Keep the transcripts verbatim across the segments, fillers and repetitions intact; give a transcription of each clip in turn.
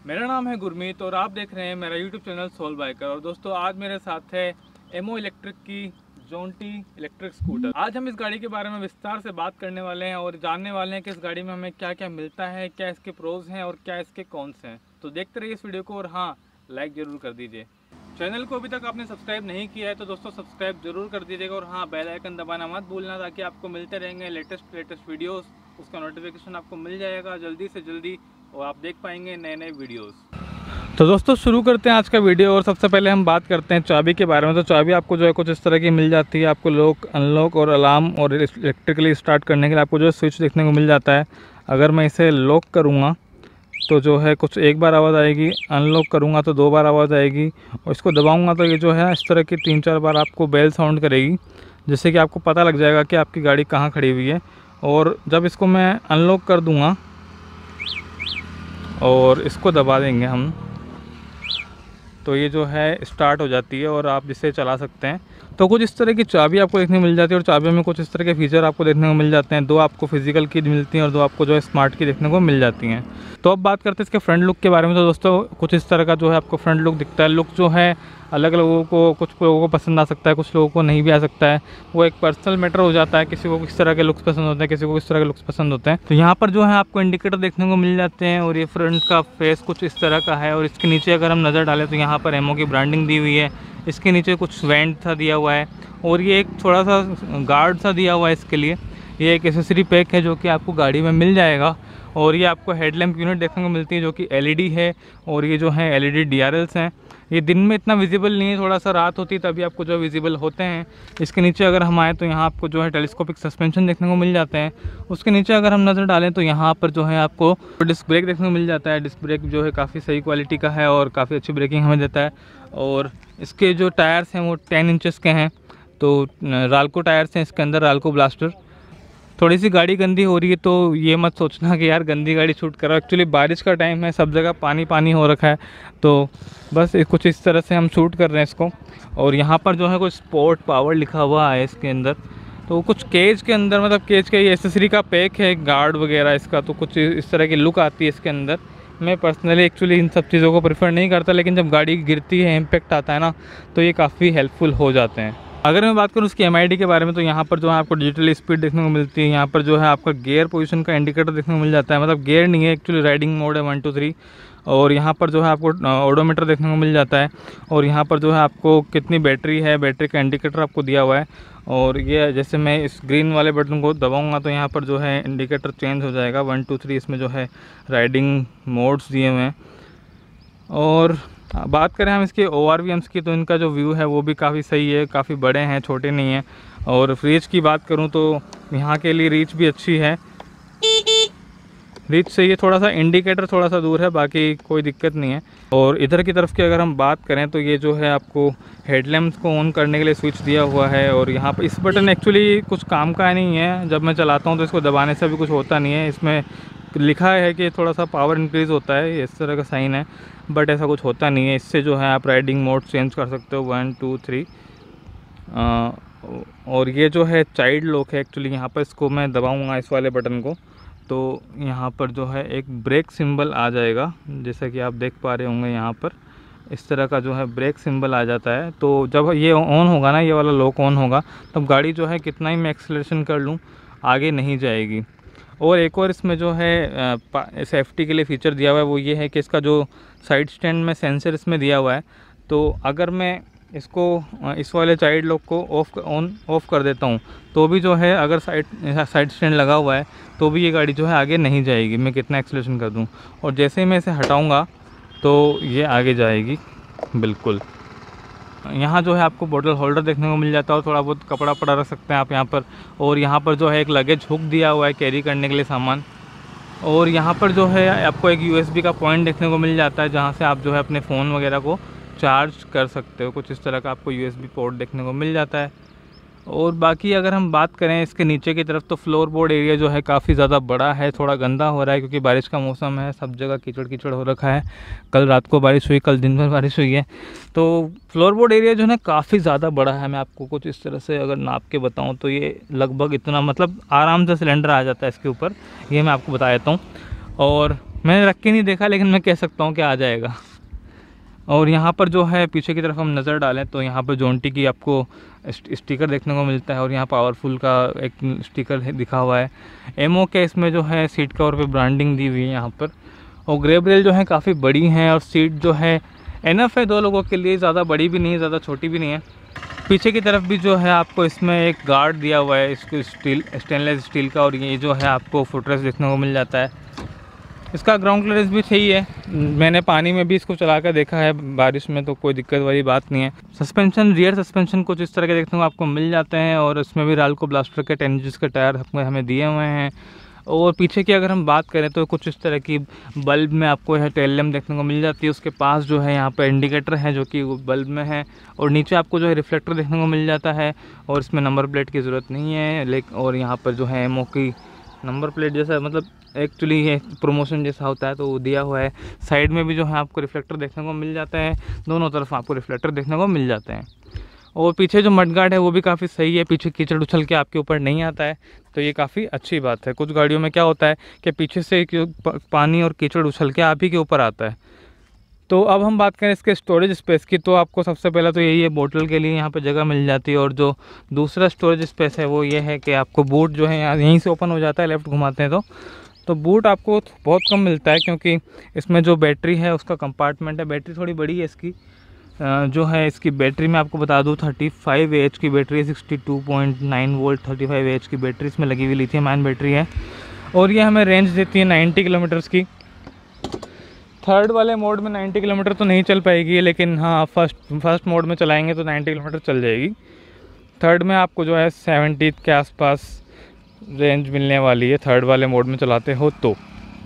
मेरा नाम है गुरमीत और आप देख रहे हैं मेरा यूट्यूब चैनल सोल बाइकर। और दोस्तों आज मेरे साथ है एमओ इलेक्ट्रिक की जोंटी इलेक्ट्रिक स्कूटर। आज हम इस गाड़ी के बारे में विस्तार से बात करने वाले हैं और जानने वाले हैं कि इस गाड़ी में हमें क्या क्या मिलता है, क्या इसके प्रोज हैं और क्या इसके कॉन्स हैं। तो देखते रहिए इस वीडियो को और हाँ, लाइक ज़रूर कर दीजिए। चैनल को अभी तक आपने सब्सक्राइब नहीं किया है तो दोस्तों सब्सक्राइब जरूर कर दीजिएगा और हाँ, बेल आइकन दबाना मत भूलना ताकि आपको मिलते रहेंगे लेटेस्ट लेटेस्ट वीडियोस। उसका नोटिफिकेशन आपको मिल जाएगा जल्दी से जल्दी और आप देख पाएंगे नए नए वीडियोस। तो दोस्तों शुरू करते हैं आज का वीडियो और सबसे पहले हम बात करते हैं चाबी के बारे में। तो चाबी आपको जो है कुछ इस तरह की मिल जाती है। आपको लॉक, अनलॉक और अलार्म और इलेक्ट्रिकली स्टार्ट करने के लिए आपको जो है स्विच देखने को मिल जाता है। अगर मैं इसे लॉक करूँगा तो जो है कुछ एक बार आवाज़ आएगी, अनलॉक करूँगा तो दो बार आवाज़ आएगी और इसको दबाऊँगा तो ये जो है इस तरह की तीन चार बार आपको बेल साउंड करेगी, जिससे कि आपको पता लग जाएगा कि आपकी गाड़ी कहाँ खड़ी हुई है। और जब इसको मैं अनलॉक कर दूँगा और इसको दबा देंगे हम तो ये जो है स्टार्ट हो जाती है और आप जिसे चला सकते हैं। तो कुछ इस तरह की चाबी आपको देखने को मिल जाती है और चाबी में कुछ इस तरह के फीचर आपको देखने को मिल जाते हैं। दो आपको फिजिकल की मिलती हैं और दो आपको जो है स्मार्ट की देखने को मिल जाती हैं। तो अब बात करते हैं इसके फ्रंट लुक के बारे में। तो दोस्तों कुछ इस तरह का जो है आपको फ्रंट लुक दिखता है। लुक जो है अलग अलग लोगों को, कुछ लोगों को पसंद आ सकता है, कुछ लोगों को नहीं भी आ सकता है। वो एक पर्सनल मैटर हो जाता है, किसी को किस तरह के लुक्स पसंद होते हैं, किसी को किस तरह के लुक्स पसंद होते हैं। तो यहाँ पर जो है आपको इंडिकेटर देखने को मिल जाते हैं और ये फ्रंट का फेस कुछ इस तरह का है। और इसके नीचे अगर हम नज़र डालें तो यहाँ पर एमओ की ब्रांडिंग दी हुई है। इसके नीचे कुछ वेंट सा दिया हुआ है और ये एक थोड़ा सा गार्ड सा दिया हुआ है इसके लिए। ये एक एसेसरी पैक है जो कि आपको गाड़ी में मिल जाएगा। और ये आपको हेडलैम्प यूनिट देखने को मिलती है जो कि एलईडी है और ये जो है एलईडी डीआरएल्स हैं। ये दिन में इतना विजिबल नहीं है, थोड़ा सा रात होती है तभी आपको जो विजिबल होते हैं। इसके नीचे अगर हम आए तो यहाँ आपको जो है टेलीस्कोपिक सस्पेंशन देखने को मिल जाते हैं। उसके नीचे अगर हम नज़र डालें तो यहाँ पर जो है आपको डिस्क ब्रेक देखने को मिल जाता है। डिस्क ब्रेक जो है काफ़ी सही क्वालिटी का है और काफ़ी अच्छी ब्रेकिंग हमें देता है। और इसके जो टायर्स हैं वो टेन इंचेस के हैं। तो राल्को टायर्स हैं इसके अंदर, राल्को ब्लास्टर। थोड़ी सी गाड़ी गंदी हो रही है तो ये मत सोचना कि यार गंदी गाड़ी शूट करो। एक्चुअली बारिश का टाइम है, सब जगह पानी पानी हो रखा है, तो बस कुछ इस तरह से हम शूट कर रहे हैं इसको। और यहाँ पर जो है कुछ स्पोर्ट पावर लिखा हुआ है इसके अंदर। तो कुछ केज के अंदर, मतलब केज का ये एसेसरी का पैक है, गार्ड वगैरह इसका, तो कुछ इस तरह की लुक आती है इसके अंदर। मैं पर्सनली एक्चुअली इन सब चीज़ों को प्रेफर नहीं करता, लेकिन जब गाड़ी गिरती है, इम्पैक्ट आता है ना, तो ये काफ़ी हेल्पफुल हो जाते हैं। अगर मैं बात करूँ उसकी एमआईडी के बारे में तो यहाँ पर जो है आपको डिजिटल स्पीड देखने को मिलती है। यहाँ पर जो है आपका गियर पोजीशन का इंडिकेटर देखने को मिल जाता है, मतलब गियर नहीं है एक्चुअली, राइडिंग मोड है वन टू थ्री। और यहाँ पर जो है आपको ओडोमीटर देखने को मिल जाता है। और यहाँ पर जो है आपको कितनी बैटरी है, बैटरी का इंडिकेटर आपको दिया हुआ है। और ये जैसे मैं इस ग्रीन वाले बटन को दबाऊँगा तो यहाँ पर जो है इंडिकेटर चेंज हो जाएगा, वन टू थ्री इसमें जो है राइडिंग मोड्स दिए हुए हैं। और बात करें हम इसके ओ आर वी एम्स की तो इनका जो व्यू है वो भी काफ़ी सही है, काफ़ी बड़े हैं, छोटे नहीं हैं। और रीच की बात करूं तो यहाँ के लिए रीच भी अच्छी है, रीच से ये थोड़ा सा इंडिकेटर थोड़ा सा दूर है, बाकी कोई दिक्कत नहीं है। और इधर की तरफ की अगर हम बात करें तो ये जो है आपको हेडलैम्प्स को ऑन करने के लिए स्विच दिया हुआ है। और यहाँ पर इस बटन एक्चुअली कुछ काम का नहीं है, जब मैं चलाता हूँ तो इसको दबाने से भी कुछ होता नहीं है। इसमें लिखा है कि थोड़ा सा पावर इंक्रीज़ होता है, इस तरह का साइन है, बट ऐसा कुछ होता नहीं है। इससे जो है आप राइडिंग मोड चेंज कर सकते हो, वन टू थ्री। और ये जो है चाइल्ड लॉक है एक्चुअली, यहाँ पर इसको मैं दबाऊंगा इस वाले बटन को तो यहाँ पर जो है एक ब्रेक सिंबल आ जाएगा, जैसा कि आप देख पा रहे होंगे। यहाँ पर इस तरह का जो है ब्रेक सिंबल आ जाता है। तो जब ये ऑन होगा ना, ये वाला लॉक ऑन होगा, तब गाड़ी जो है कितना ही मैं एक्सेलरेशन कर लूँ आगे नहीं जाएगी। और एक और इसमें जो है सेफ्टी के लिए फ़ीचर दिया हुआ है वो ये है कि इसका जो साइड स्टैंड में सेंसर इसमें दिया हुआ है। तो अगर मैं इसको इस वाले चाइल्ड लॉक को ऑफ ऑन ऑफ कर देता हूँ तो भी जो है, अगर साइड साइड स्टैंड लगा हुआ है तो भी ये गाड़ी जो है आगे नहीं जाएगी, मैं कितना एक्सेलरेशन कर दूँ। और जैसे ही मैं इसे हटाऊँगा तो ये आगे जाएगी बिल्कुल। यहाँ जो है आपको बोतल होल्डर देखने को मिल जाता है और थोड़ा बहुत कपड़ा पड़ा रख सकते हैं आप यहाँ पर। और यहाँ पर जो है एक लगेज हुक दिया हुआ है कैरी करने के लिए सामान। और यहाँ पर जो है आपको एक यूएसबी का पॉइंट देखने को मिल जाता है, जहाँ से आप जो है अपने फ़ोन वगैरह को चार्ज कर सकते हो। कुछ इस तरह का आपको यूएसबी पोर्ट देखने को मिल जाता है। और बाकी अगर हम बात करें इसके नीचे की तरफ तो फ्लोर बोर्ड एरिया जो है काफ़ी ज़्यादा बड़ा है, थोड़ा गंदा हो रहा है क्योंकि बारिश का मौसम है, सब जगह कीचड़ कीचड़ हो रखा है। कल रात को बारिश हुई, कल दिन भर बारिश हुई है, तो फ्लोर बोर्ड एरिया जो है ना काफ़ी ज़्यादा बड़ा है। मैं आपको कुछ इस तरह से अगर नाप के बताऊँ तो ये लगभग इतना, मतलब आराम से सिलेंडर आ जाता है इसके ऊपर, ये मैं आपको बता देता हूँ। और मैंने रख के नहीं देखा, लेकिन मैं कह सकता हूँ कि आ जाएगा। और यहाँ पर जो है पीछे की तरफ हम नज़र डालें तो यहाँ पर जोंटी की आपको स्टिकर देखने को मिलता है, और यहाँ पावरफुल का एक स्टिकर दिखा हुआ है। एमओ के इसमें जो है सीट कवर पे ब्रांडिंग दी हुई है यहाँ पर। और ग्रेब रेल जो है काफ़ी बड़ी हैं, और सीट जो है एनफ है दो लोगों के लिए, ज़्यादा बड़ी भी नहीं है ज़्यादा छोटी भी नहीं है। पीछे की तरफ भी जो है आपको इसमें एक गार्ड दिया हुआ है इसको स्टील स्टेनलेस स्टील का, और ये जो है आपको फुटरेस्ट देखने को मिल जाता है। इसका ग्राउंड क्लियरेंस भी सही है, मैंने पानी में भी इसको चला कर देखा है बारिश में, तो कोई दिक्कत वाली बात नहीं है। सस्पेंशन, रियर सस्पेंशन कुछ इस तरह के देखने को आपको मिल जाते हैं, और इसमें भी राल्को ब्लास्टर के टेन इंचज़ के टायर हमें दिए हुए हैं। और पीछे की अगर हम बात करें तो कुछ इस तरह की बल्ब में आपको यह टेल लैम्प देखने को मिल जाती है। उसके पास जो है यहाँ पे इंडिकेटर है जो कि बल्ब में है, और नीचे आपको जो है रिफ्लेक्टर देखने को मिल जाता है। और इसमें नंबर प्लेट की ज़रूरत नहीं है, लेकिन और यहाँ पर जो है एमओ की नंबर प्लेट जैसा, मतलब एक्चुअली ये प्रमोशन जैसा होता है तो वो दिया हुआ है। साइड में भी जो है आपको रिफ्लेक्टर देखने को मिल जाता है, दोनों तरफ आपको रिफ्लेक्टर देखने को मिल जाते हैं। और पीछे जो मडगार्ड है वो भी काफ़ी सही है, पीछे कीचड़ उछल के आपके ऊपर नहीं आता है, तो ये काफ़ी अच्छी बात है। कुछ गाड़ियों में क्या होता है कि पीछे से पानी और कीचड़ उछल के आप ही के ऊपर आता है। तो अब हम बात करें इसके स्टोरेज स्पेस की, तो आपको सबसे पहले तो यही है, बोतल के लिए यहाँ पे जगह मिल जाती है। और जो दूसरा स्टोरेज स्पेस है वो ये है कि आपको बूट जो है यहाँ यहीं से ओपन हो जाता है, लेफ़्ट घुमाते हैं तो तो बूट आपको बहुत कम मिलता है, क्योंकि इसमें जो बैटरी है उसका कंपार्टमेंट है, बैटरी थोड़ी बड़ी है इसकी। जो है इसकी बैटरी मैं आपको बता दूँ थर्टी फाइव ए एच की बैटरी है, sixty two point nine volt thirty five A H की बैटरी इसमें लगी हुई लिथियम आयन बैटरी है। और ये हमें रेंज देती है नाइन्टी किलोमीटर्स की। थर्ड वाले मोड में नाइन्टी किलोमीटर तो नहीं चल पाएगी, लेकिन हाँ फर्स्ट फर्स्ट मोड में चलाएंगे तो नाइन्टी किलोमीटर चल जाएगी। थर्ड में आपको जो है सेवेंटी के आसपास रेंज मिलने वाली है थर्ड वाले मोड में चलाते हो तो।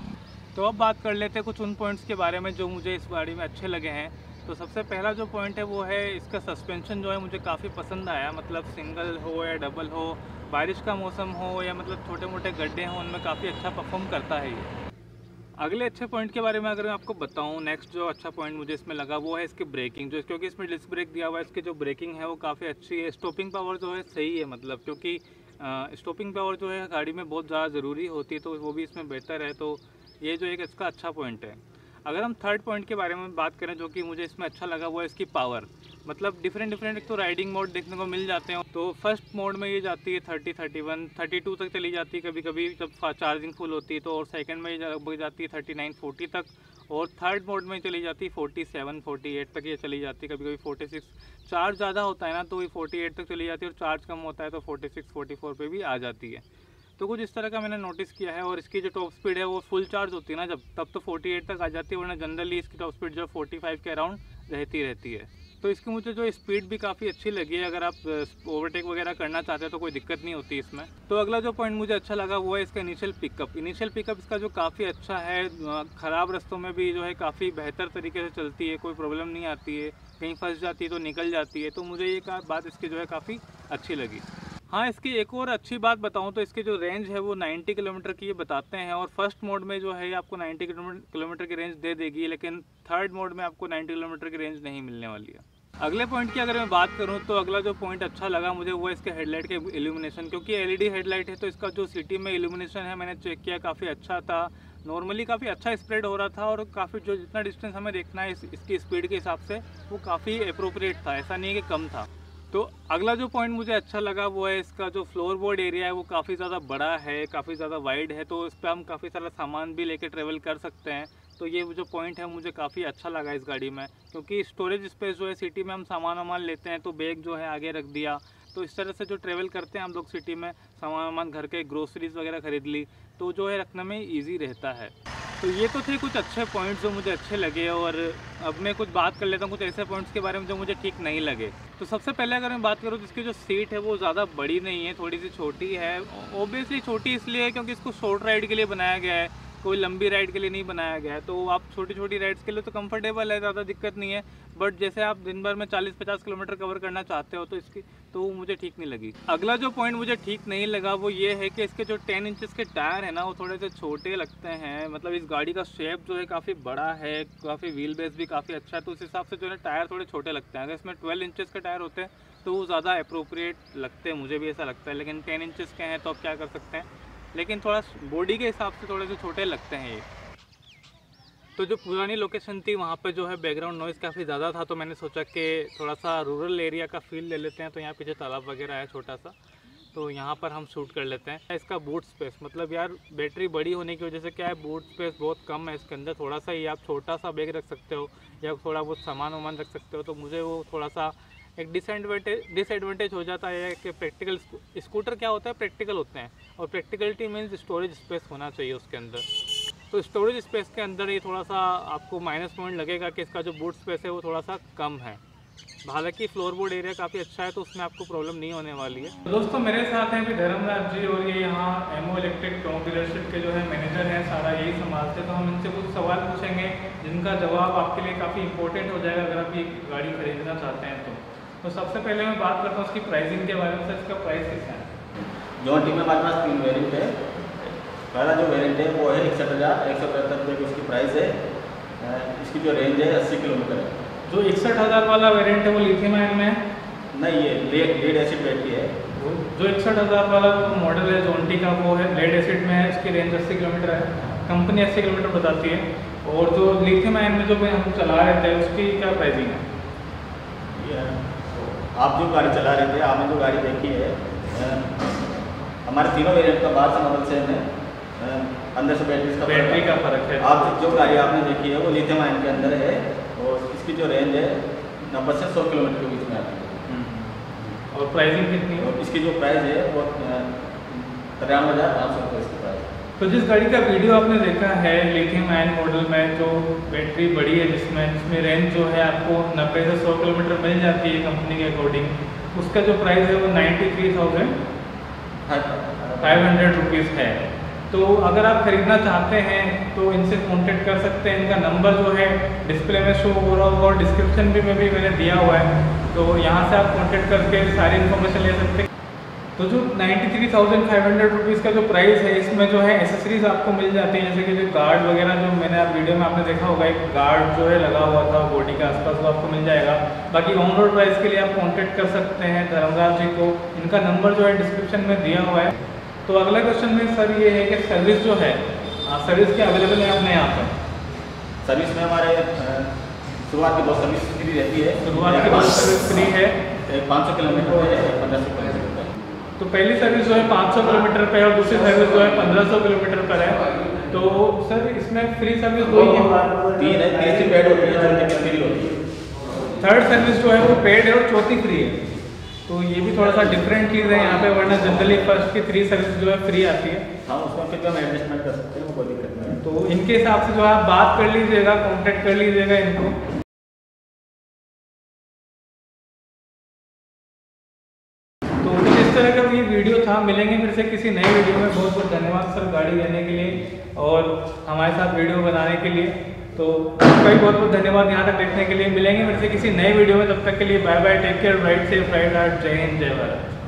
तो अब बात कर लेते हैं कुछ उन पॉइंट्स के बारे में जो मुझे इस गाड़ी में अच्छे लगे हैं। तो सबसे पहला जो पॉइंट है वो है इसका सस्पेंशन जो है मुझे काफ़ी पसंद आया। मतलब सिंगल हो या डबल हो, बारिश का मौसम हो या मतलब छोटे मोटे गड्ढे हों, उनमें काफ़ी अच्छा परफॉर्म करता है ये। अगले अच्छे पॉइंट के बारे में अगर मैं आपको बताऊं, नेक्स्ट जो अच्छा पॉइंट मुझे इसमें लगा वो है इसकी ब्रेकिंग, जो क्योंकि इसमें डिस्क ब्रेक दिया हुआ है, इसकी जो ब्रेकिंग है वो काफ़ी अच्छी है। स्टॉपिंग पावर जो है सही है, मतलब क्योंकि स्टॉपिंग पावर जो है गाड़ी में बहुत ज़्यादा ज़रूरी होती है, तो वो भी इसमें बेहतर है। तो ये जो एक इसका अच्छा पॉइंट है। अगर हम थर्ड पॉइंट के बारे में बात करें जो कि मुझे इसमें अच्छा लगा, वो है इसकी पावर। मतलब डिफरेंट डिफरेंट एक तो राइडिंग मोड देखने को मिल जाते हैं। तो फर्स्ट मोड में ये जाती है thirty, thirty one, thirty two तक चली जाती है कभी कभी जब चार्जिंग फुल होती है तो। और सेकंड में ये जाती है थर्टी नाइन, फोर्टी तक। और थर्ड मोड में चली जाती है फोर्टी सेवन, फोर्टी एट तक ये चली जाती है, कभी कभी फोर्टी सिक्स। चार्ज ज़्यादा होता है ना तो ये फोर्टी एट तक चली जाती है, और चार्ज कम होता है तो फोर्टी सिक्स, फोर्टी फोर पे भी आ जाती है। तो कुछ इस तरह का मैंने नोटिस किया है। और इसकी जो टॉप स्पीड है वो फुल चार्ज होती है ना जब, तब तो फोर्टी एट तक आ जाती है, वरना जनरली इसकी टॉप स्पीड जो फोर्टी फाइव के अराउंड रहती रहती है। तो इसकी मुझे जो स्पीड भी काफ़ी अच्छी लगी है। अगर आप ओवरटेक वगैरह करना चाहते हो तो कोई दिक्कत नहीं होती इसमें। तो अगला जो पॉइंट मुझे अच्छा लगा वो है इसका इनिशियल पिकअप। इनिशियल पिकअप इसका जो काफ़ी अच्छा है, ख़राब रास्तों में भी जो है काफ़ी बेहतर तरीके से चलती है, कोई प्रॉब्लम नहीं आती है, कहीं फंस जाती है तो निकल जाती है। तो मुझे ये बात इसकी जो है काफ़ी अच्छी लगी। हाँ, इसकी एक और अच्छी बात बताऊं तो इसकी जो रेंज है वो नाइन्टी किलोमीटर की ये बताते हैं, और फर्स्ट मोड में जो है आपको नाइन्टी किलोमीटर की रेंज दे देगी, लेकिन थर्ड मोड में आपको नाइन्टी किलोमीटर की रेंज नहीं मिलने वाली है। अगले पॉइंट की अगर मैं बात करूं तो अगला जो पॉइंट अच्छा लगा मुझे वो इसके हेडलाइट के इल्यूमिनेशन, क्योंकि एलईडी हेडलाइट है तो इसका जो सिटी में इल्यूमिनेशन है मैंने चेक किया काफ़ी अच्छा था। नॉर्मली काफ़ी अच्छा स्प्रेड हो रहा था, और काफ़ी जो जितना डिस्टेंस हमें देखना है इस, इसकी स्पीड के हिसाब से वो काफ़ी अप्रोप्रिएट था, ऐसा नहीं है कि कम था। तो अगला जो पॉइंट मुझे अच्छा लगा वो है इसका जो फ्लोर बोर्ड एरिया है वो काफ़ी ज़्यादा बड़ा है, काफ़ी ज़्यादा वाइड है, तो इस पर हम काफ़ी सारा सामान भी लेके ट्रेवल कर सकते हैं। तो ये जो पॉइंट है मुझे काफ़ी अच्छा लगा इस गाड़ी में, क्योंकि स्टोरेज स्पेस जो है सिटी में हम सामान वामान लेते हैं तो बैग जो है आगे रख दिया, तो इस तरह से जो ट्रेवल करते हैं हम लोग सिटी में, सामान वामान घर के ग्रोसरीज वगैरह खरीद ली तो जो है रखने में ईजी रहता है। तो ये तो थे कुछ अच्छे पॉइंट्स जो मुझे अच्छे लगे। और अब मैं कुछ बात कर लेता हूँ कुछ ऐसे पॉइंट्स के बारे में जो मुझे ठीक नहीं लगे। तो सबसे पहले अगर मैं बात करूँ तो इसकी जो सीट है वो ज़्यादा बड़ी नहीं है, थोड़ी सी छोटी है। ऑब्वियसली छोटी इसलिए है क्योंकि इसको शॉर्ट राइड के लिए बनाया गया है, कोई लंबी राइड के लिए नहीं बनाया गया है। तो आप छोटी छोटी राइड्स के लिए तो कंफर्टेबल है, ज़्यादा दिक्कत नहीं है। बट जैसे आप दिन भर में चालीस पचास किलोमीटर कवर करना चाहते हो तो इसकी तो वो मुझे ठीक नहीं लगी। अगला जो पॉइंट मुझे ठीक नहीं लगा वो ये है कि इसके जो टेन इंचेस के टायर है ना वो थोड़े से छोटे लगते हैं। मतलब इस गाड़ी का शेप जो है काफ़ी बड़ा है, काफ़ी व्हील बेस भी काफ़ी अच्छा है, तो उस हिसाब से जो है टायर थोड़े छोटे लगते हैं। अगर इसमें ट्वेल्व इंचेस के टायर होते हैं तो वो ज़्यादा अप्रोप्रिएट लगते हैं, मुझे भी ऐसा लगता है। लेकिन टेन इंचेस के हैं तो आप क्या कर सकते हैं, लेकिन थोड़ा बॉडी के हिसाब से थोड़े से छोटे लगते हैं ये। तो जो पुरानी लोकेशन थी वहाँ पे जो है बैकग्राउंड नॉइज़ काफ़ी ज़्यादा था, तो मैंने सोचा कि थोड़ा सा रूरल एरिया का फील ले लेते हैं। तो यहाँ पीछे तालाब वगैरह है छोटा सा, तो यहाँ पर हम शूट कर लेते हैं। इसका बूट स्पेस मतलब यार बैटरी बड़ी होने की वजह से क्या है, बूट स्पेस बहुत कम है इसके अंदर। थोड़ा सा ही आप छोटा सा बैग रख सकते हो या थोड़ा बहुत सामान वामान रख सकते हो, तो मुझे वो थोड़ा सा एक डिसएडवांटेज डिसएडवांटेज हो जाता है कि प्रैक्टिकल स्कूटर क्या होता है, प्रैक्टिकल होते हैं, और प्रैक्टिकलिटी मीन्स स्टोरेज स्पेस होना चाहिए उसके अंदर। तो स्टोरेज स्पेस के अंदर ये थोड़ा सा आपको माइनस पॉइंट लगेगा कि इसका जो बूट स्पेस है वो थोड़ा सा कम है। हालांकि फ्लोरबोर्ड एरिया काफ़ी अच्छा है, तो उसमें आपको प्रॉब्लम नहीं होने वाली है। तो दोस्तों मेरे साथ हैं अभी धर्मराज जी, और ये यहाँ एमओ इलेक्ट्रिक टोंक डीलरशिप के जो है मैनेजर हैं, सारा यही संभालते। तो हम इनसे कुछ सवाल पूछेंगे जिनका जवाब आपके लिए काफ़ी इंपॉर्टेंट हो जाएगा अगर आप ये गाड़ी खरीदना चाहते हैं तो। तो सबसे पहले मैं बात करता हूँ उसकी प्राइसिंग के बारे में। सर इसका प्राइस कितना है? जॉन्टी में हमारे पास तीन वेरिएंट है। पहला जो वेरिएंट है वो है इकसठ हज़ार एक सौ पचहत्तर रुपये की उसकी प्राइस है। इसकी जो रेंज है अस्सी किलोमीटर है। जो इकसठ हज़ार वाला वेरिएंट है वो लिथियम आयन में है? नहीं, ये लेड लेड एसिड बैटरी है। जो इकसठ हज़ार वाला मॉडल है जॉन्टी का वो है लेड एसिड में है, इसकी रेंज अस्सी किलोमीटर है, कंपनी अस्सी किलोमीटर बताती है। और जो लिथियम आयन में जो हम चला रहे थे उसकी क्या प्राइसिंग है? ये आप जो गाड़ी चला रहे थे, आपने जो गाड़ी देखी है, हमारे तीनों वेरिएंट का बाहर से मॉडल सेम है, अंदर से बैटरी का बैटरी का फर्क है। आप जो गाड़ी आपने देखी है वो लिथियम आयन के अंदर है, और इसकी जो रेंज है नब्बे से सौ किलोमीटर के बीच में आती है। और प्राइसिंग कितनी है? और इसकी जो प्राइस है वो तिरानवे हज़ार पाँच सौ रुपये इसकी प्राइस। तो जिस गाड़ी का वीडियो आपने देखा है लिथियम आयन मॉडल में, जो बैटरी बड़ी है जिसमें जिसमें रेंज जो है आपको नब्बे से सौ किलोमीटर मिल जाती है कंपनी के अकॉर्डिंग, उसका जो प्राइस है वो ninety three thousand five hundred rupees है। तो अगर आप ख़रीदना चाहते हैं तो इनसे कॉन्टेक्ट कर सकते हैं। इनका नंबर जो है डिस्प्ले में शो हो रहा होगा और डिस्क्रिप्शन भी में भी मैंने दिया हुआ है, तो यहाँ से आप कॉन्टेक्ट करके सारी इन्फॉर्मेशन ले सकते हैं। तो जो ninety three thousand five hundred rupees का जो प्राइस है, इसमें जो है एसेसरीज आपको मिल जाती हैं, जैसे कि जो गार्ड वगैरह जो मैंने आप वीडियो में आपने देखा होगा, एक गार्ड जो है लगा हुआ था बॉडी के आसपास, वो आपको मिल जाएगा। बाकी ऑन रोड प्राइस के लिए आप कॉन्टेक्ट कर सकते हैं धर्मराज जी को, इनका नंबर जो है डिस्क्रिप्शन में दिया हुआ है। तो अगला क्वेश्चन में सर ये है कि सर्विस जो है, सर्विस क्या अवेलेबल है अपने यहाँ पर? सर्विस में हमारे शुरुआत की दो सर्विस फ्री रहती है। शुरुआत की दो सर्विस फ्री है, पाँच सौ किलोमीटर पे, पंद्रह सौ किलोमीटर पे। तो पहली सर्विस जो है पाँच सौ किलोमीटर पे और दूसरी सर्विस जो है पंद्रह सौ किलोमीटर पर है। तो सर इसमें फ्री सर्विस दो ही है? तीन है, तीसरी पेड होती है, चौथी फ्री होती है। थर्ड सर्विस जो है वो पेड है और चौथी फ्री है। तो ये भी थोड़ा सा डिफरेंट चीज़ है यहाँ पे, वरना जनरली फर्स्ट की थ्री सर्विस जो है फ्री आती है। हाँ, उसमें फिर हम एडजस्टमेंट कर सकते हैं, कोई दिक्कत नहीं है। तो इनके हिसाब से जो है आप बात कर लीजिएगा, कॉन्टेक्ट कर लीजिएगा इनको। तो इस तरह का ये वीडियो था। मिलेंगे फिर से किसी नए वीडियो में। बहुत बहुत धन्यवाद सर गाड़ी लेने के लिए और हमारे साथ वीडियो बनाने के लिए। तो आपका भी बहुत बहुत धन्यवाद यहाँ तक देखने के लिए। मिलेंगे फिर से किसी नए वीडियो में, तब तक के लिए bye bye, take care, ride safe, ride hard, जय हिंद, जय भारत।